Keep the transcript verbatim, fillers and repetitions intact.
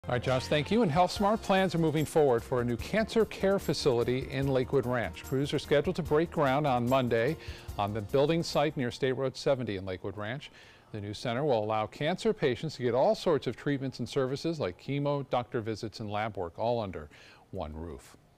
All right, Josh, thank you. And HealthSmart plans are moving forward for a new cancer care facility in Lakewood Ranch. Crews are scheduled to break ground on Monday on the building site near State Road seventy in Lakewood Ranch. The new center will allow cancer patients to get all sorts of treatments and services like chemo, doctor visits, and lab work, all under one roof.